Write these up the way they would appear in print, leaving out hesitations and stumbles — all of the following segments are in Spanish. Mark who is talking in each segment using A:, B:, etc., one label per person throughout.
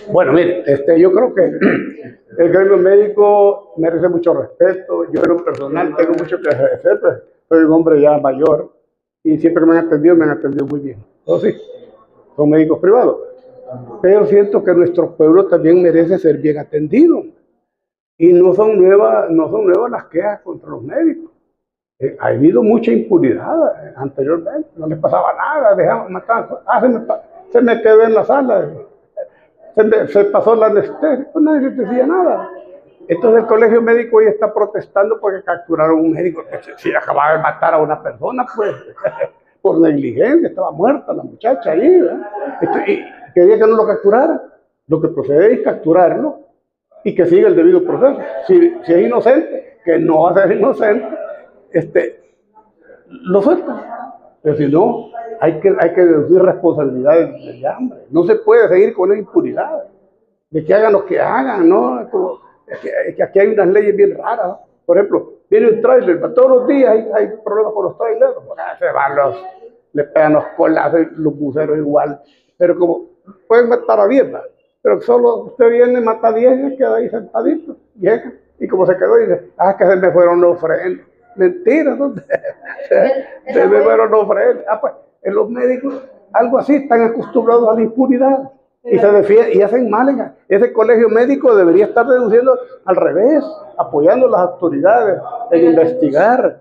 A: Bueno, mire, yo creo que el gremio médico merece mucho respeto. Yo en lo personal tengo mucho que agradecer, pues soy un hombre ya mayor y siempre que me han atendido muy bien. Entonces, sí, son médicos privados. Pero siento que nuestro pueblo también merece ser bien atendido. Y no son nuevas las quejas contra los médicos. Ha habido mucha impunidad anteriormente, no les pasaba nada, dejaban matar. Se me quedó en la sala, se pasó la anestesia, pues nadie les decía nada. Entonces el colegio médico hoy está protestando porque capturaron a un médico que si acababa de matar a una persona, pues, por negligencia, estaba muerta la muchacha ahí, ¿verdad? Y quería que no lo capturaran. Lo que procede es capturarlo y que siga el debido proceso. Si es inocente, que no va a ser inocente, lo sueltan. Pero si no, hay que deducir responsabilidades de hambre. No se puede seguir con esa impunidad de que hagan lo que hagan, ¿no? Es que aquí hay unas leyes bien raras. Por ejemplo, viene un tráiler, todos los días hay problemas con los traileros. Se van le pegan los colazos, los buceros igual. Pero como pueden matar a 10, ¿verdad? Pero solo usted viene, mata a 10 y queda ahí sentadito, llega. Y como se quedó, dice, que se me fueron los frenos. Mentira, ¿no? Se me fueron los frenos. Pues, en los médicos, algo así, están acostumbrados a la impunidad. Y se defienden, y hacen mal. Ese colegio médico debería estar denunciando al revés, apoyando a las autoridades en investigar.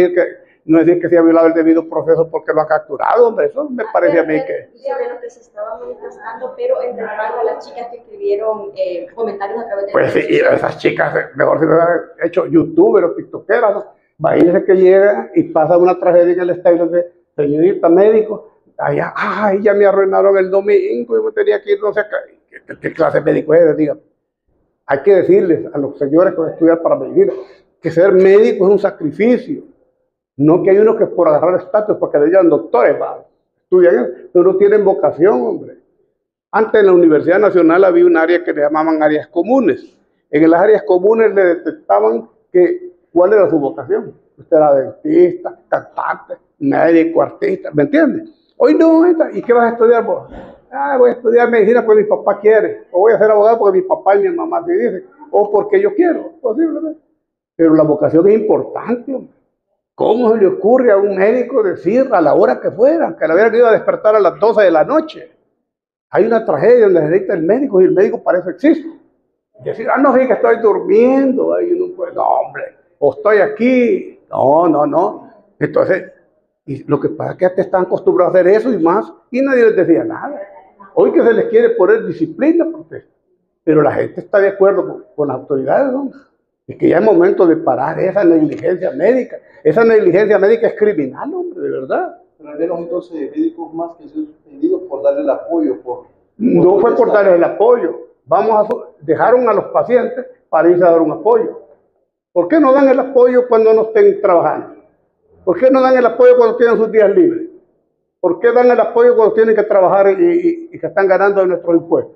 A: No decir que se ha violado el debido proceso porque lo ha capturado, hombre. Eso me parece a mí que...
B: Sobre lo que se estaba manifestando, pero en respaldo a las chicas que escribieron comentarios a través de...
A: Pues sí, esas chicas, mejor si lo hubieran hecho youtuber o tiktokeras, ¿no? Imagínense que llega y pasa una tragedia en el estadio de señorita médico. Allá, ya me arruinaron el domingo y me tenía que ir, no sé qué clase de médico es, dígame. Hay que decirles a los señores que van a estudiar para medicina que ser médico es un sacrificio. No que hay unos que por agarrar estatus, porque le llaman doctores, estudian, pero no tienen vocación, hombre. Antes en la Universidad Nacional había un área que le llamaban áreas comunes. En las áreas comunes le detectaban cuál era su vocación. Usted era dentista, cantante, médico, artista, ¿me entiendes? Hoy no, ¿y qué vas a estudiar vos? Voy a estudiar medicina porque mi papá quiere, o voy a ser abogado porque mi papá y mi mamá te dicen, o porque yo quiero, posiblemente. Pero la vocación es importante, hombre. ¿Cómo se le ocurre a un médico decir a la hora que fuera, que le hubieran ido a despertar a las 12 de la noche? Hay una tragedia donde se necesita el médico y el médico para eso existe. Decir, no, sí que estoy durmiendo, no, hombre, o estoy aquí, no. Entonces, y lo que pasa es que te están acostumbrados a hacer eso y más, y nadie les decía nada. Hoy que se les quiere poner disciplina, pero la gente está de acuerdo con las autoridades, ¿no? Es que ya es momento de parar esa negligencia médica. Esa negligencia médica es criminal, hombre, de verdad.
C: Pero al menos entonces médicos más que han sido suspendidos por darle el apoyo.
A: No fue por darle el apoyo. Dejaron a los pacientes para irse a dar un apoyo. ¿Por qué no dan el apoyo cuando no estén trabajando? ¿Por qué no dan el apoyo cuando tienen sus días libres? ¿Por qué dan el apoyo cuando tienen que trabajar y que están ganando de nuestros impuestos?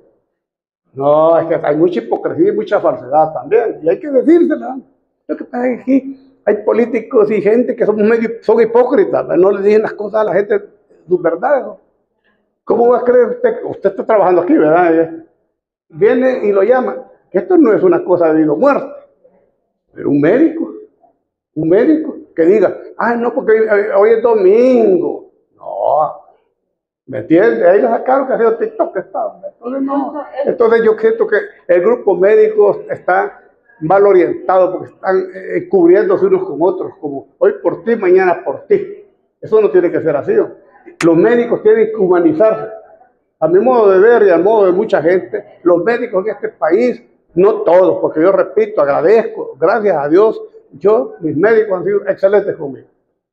A: No, es que hay mucha hipocresía y mucha falsedad también, y hay que decírsela. Lo que pasa es que aquí hay políticos y gente que son hipócritas, no le dicen las cosas a la gente, sus verdades, ¿no? ¿Cómo va a creer usted que usted está trabajando aquí, verdad? Viene y lo llama, que esto no es una cosa de vida o muerte, pero un médico que diga, no, porque hoy es domingo. No, ¿me entiendes? Ahí lo sacaron que ha sido TikTok. Entonces, no. Entonces yo siento que el grupo médico está mal orientado porque están cubriéndose unos con otros, como hoy por ti, mañana por ti. Eso no tiene que ser así, ¿no? Los médicos tienen que humanizarse. A mi modo de ver y al modo de mucha gente, los médicos en este país, no todos, porque yo repito, agradezco, gracias a Dios, mis médicos han sido excelentes conmigo.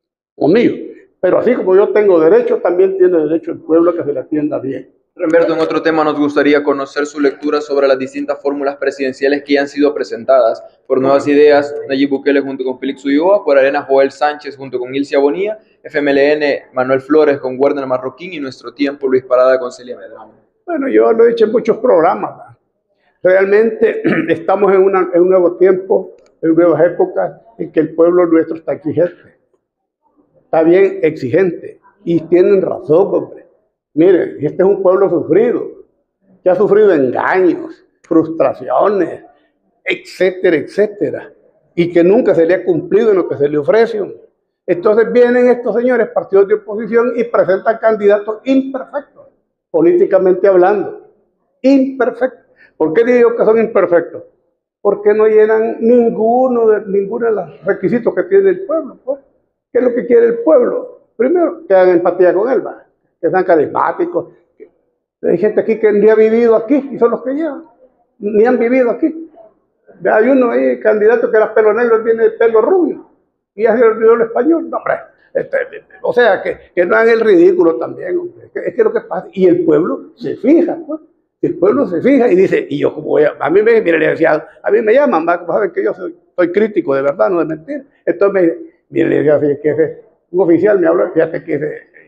A: Pero así como yo tengo derecho, también tiene derecho el pueblo a que se le atienda bien.
D: Remberto, en otro tema nos gustaría conocer su lectura sobre las distintas fórmulas presidenciales que ya han sido presentadas por Nuevas Ideas, Nayib Bukele junto con Félix Ulloa, por Arena Joel Sánchez junto con Ilcia Bonilla, FMLN Manuel Flores con Werner Marroquín y Nuestro Tiempo Luis Parada con Celia Medrano.
A: Bueno, yo lo he dicho en muchos programas, ¿verdad? Realmente estamos en un nuevo tiempo, en nuevas épocas en que el pueblo nuestro está exigente. Está bien exigente y tienen razón, hombre. Mire, este es un pueblo sufrido. que ha sufrido engaños, frustraciones, etcétera, etcétera, y que nunca se le ha cumplido en lo que se le ofrece. Entonces vienen estos señores, partidos de oposición, y presentan candidatos imperfectos, políticamente hablando, imperfectos. ¿Por qué digo que son imperfectos? Porque no llenan ninguno de los requisitos que tiene el pueblo, pues. ¿Qué es lo que quiere el pueblo? Primero, que hagan empatía con él, ¿va? Que sean carismáticos. Hay gente aquí que ni ha vivido aquí, y son los que llevan, ni han vivido aquí. Hay uno ahí, candidato, que era pelo negro, viene de pelo rubio, y ya se olvidó el español. No, hombre, o sea, que no hagan el ridículo también, hombre. Es que lo que pasa, y el pueblo se fija, pues. El pueblo se fija y dice, y yo como voy a mí me, mire, licenciado, a mí me llaman, ¿va? Saben que yo soy crítico de verdad, no de mentir. Entonces me dice, mire, licenciado, que un oficial me habla, fíjate que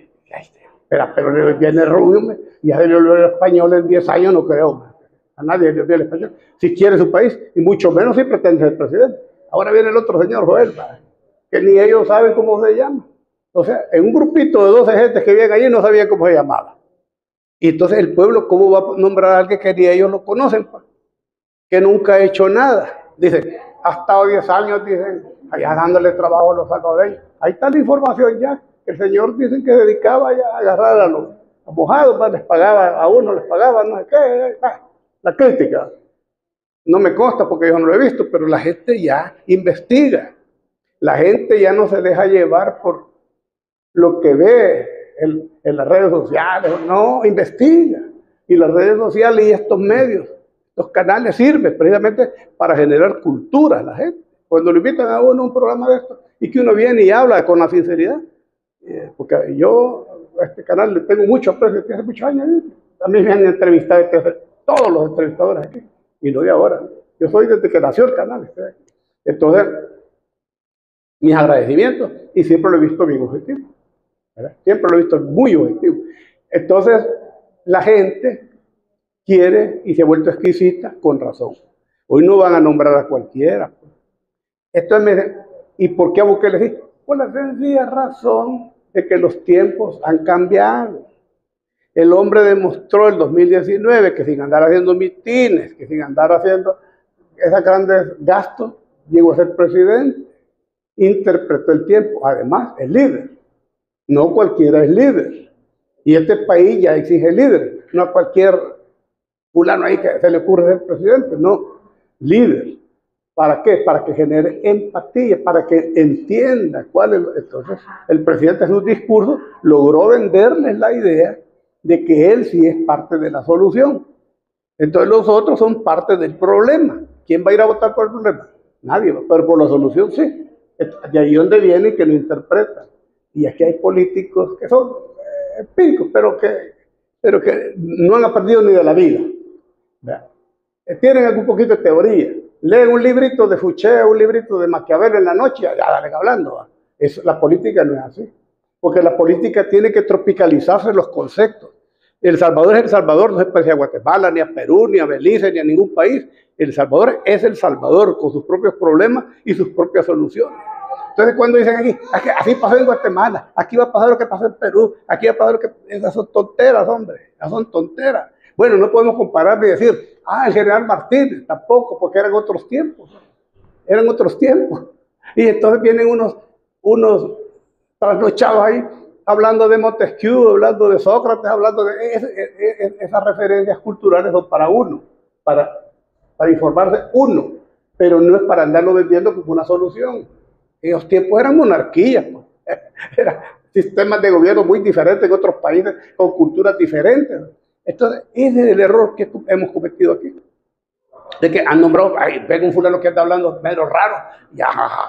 A: espera, pero viene rubio, y ya se le olvidó el español en 10 años, no creo, a nadie le olvidó el español, si quiere su país, y mucho menos si pretende ser presidente. Ahora viene el otro señor Joel, ¿va? Que ni ellos saben cómo se llama. O sea, en un grupito de 12 gentes que vienen allí no sabían cómo se llamaba. Y entonces el pueblo, ¿cómo va a nombrar a alguien que ni ellos lo conocen? Pues? Que nunca ha hecho nada. Dicen, ha estado 10 años, dicen, allá dándole trabajo a los salvadoreños. Ahí está la información ya. El señor dicen que se dedicaba ya a agarrar a los mojados, pues, les pagaba a uno, les pagaba, no sé qué. La crítica. No me consta porque yo no lo he visto, pero la gente ya investiga. La gente ya no se deja llevar por lo que ve en las redes sociales, no, investiga. Y las redes sociales y estos medios, los canales sirven precisamente para generar cultura a la gente. Cuando le invitan a uno a un programa de esto y que uno viene y habla con la sinceridad, porque yo a este canal le tengo mucho aprecio desde hace muchos años. A mí me han entrevistado todos los entrevistadores aquí, y no de ahora. Yo soy desde que nació el canal. Entonces, mis agradecimientos, y siempre lo he visto bien objetivo. ¿Verdad? Siempre lo he visto muy objetivo. Entonces, la gente quiere y se ha vuelto exquisita con razón. Hoy no van a nombrar a cualquiera. Entonces, ¿y por qué a Bukele sí? Por la sencilla razón de que los tiempos han cambiado. El hombre demostró en 2019 que sin andar haciendo mitines, que sin andar haciendo esos grandes gastos, llegó a ser presidente. Interpretó el tiempo. Además, es líder. No cualquiera es líder. Y este país ya exige líder. No a cualquier fulano ahí que se le ocurre ser presidente. No, líder. ¿Para qué? Para que genere empatía, para que entienda cuál es. Entonces, el presidente en su discurso logró venderles la idea de que él sí es parte de la solución. Entonces los otros son parte del problema. ¿Quién va a ir a votar por el problema? Nadie, pero por la solución sí. De ahí donde viene que lo interpretan. Y aquí hay políticos que son empíricos, pero que no han aprendido ni de la vida. ¿Verdad? Tienen algún poquito de teoría. Leen un librito de Fouché, un librito de Maquiavelo en la noche, ya dale hablando. La política no es así. Porque la política tiene que tropicalizarse los conceptos. El Salvador es El Salvador, no se parece a Guatemala, ni a Perú, ni a Belice, ni a ningún país. El Salvador es El Salvador, con sus propios problemas y sus propias soluciones. Entonces cuando dicen aquí, así pasó en Guatemala, aquí va a pasar lo que pasó en Perú, aquí va a pasar lo que... Esas son tonteras, hombre, esas son tonteras. Bueno, no podemos comparar ni decir, el general Martínez, tampoco, porque eran otros tiempos. Eran otros tiempos. Y entonces vienen unos trasnochados ahí, hablando de Montesquieu, hablando de Sócrates, hablando de... esas referencias culturales son para uno, para informarse uno, pero no es para andarlo vendiendo como una solución. En los tiempos eran monarquías, pues. Eran sistemas de gobierno muy diferentes en otros países, con culturas diferentes. Entonces, ese es el error que hemos cometido aquí. De que han nombrado, venga un fulano que anda hablando medio raro, ya,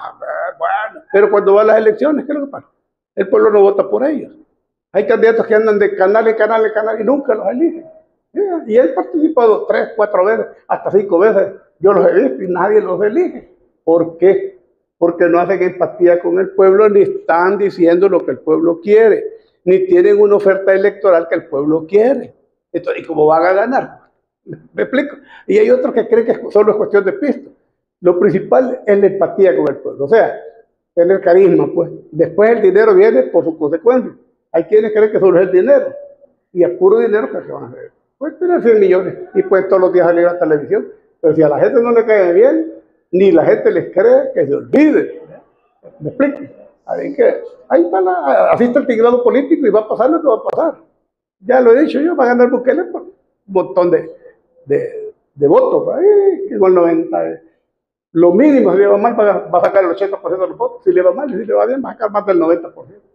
A: bueno. Pero cuando van las elecciones, ¿qué es lo que pasa? El pueblo no vota por ellos. Hay candidatos que andan de canal en canal en canal y nunca los eligen. Y él ha participado 3, 4 veces, hasta 5 veces. Yo los he visto y nadie los elige. ¿Por qué? Porque no hacen empatía con el pueblo, ni están diciendo lo que el pueblo quiere, ni tienen una oferta electoral que el pueblo quiere. Entonces, ¿y cómo van a ganar? ¿Me explico? Y hay otros que creen que solo es cuestión de pisto. Lo principal es la empatía con el pueblo, o sea, tener carisma, pues. Después el dinero viene por sus consecuencias. Hay quienes creen que solo es el dinero, y a puro dinero que se van a hacer. Puede tener 100 millones y puede todos los días salir a la televisión. Pero si a la gente no le cae bien, ni la gente les cree, que se olvide. ¿Me explico? Así que ahí está así está el tinglado político y va a pasar lo que va a pasar. Ya lo he dicho yo, va a ganar Bukele por un montón de votos. Que con el 90, lo mínimo, si le va mal, va a sacar el 80% de los votos. Si le va mal y si le va bien, va a sacar más del 90%.